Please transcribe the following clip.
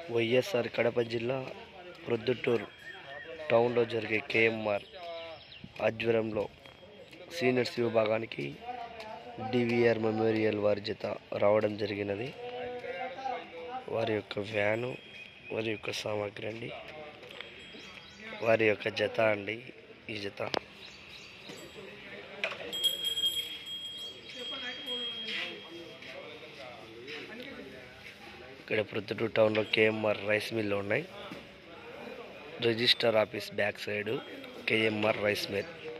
వైఎస్ఆర్ కడప జిల్లా ప్రొద్దుటూరు టౌన్లో జరిగే కేఎంఆర్ ఆధ్వర్యంలో సీనియర్స్ విభాగానికి డివిఆర్ మెమోరియల్ వారి జత రావడం జరిగినది. వారి యొక్క వ్యాను, వారి యొక్క సామాగ్రి అండి, వారి యొక్క జత అండి. ఈ జత ఇక్కడ ప్రొద్దుటూరు టౌన్లో కేఎంఆర్ రైస్ మిల్లు ఉన్నాయి. Register office back side KMR rice mill.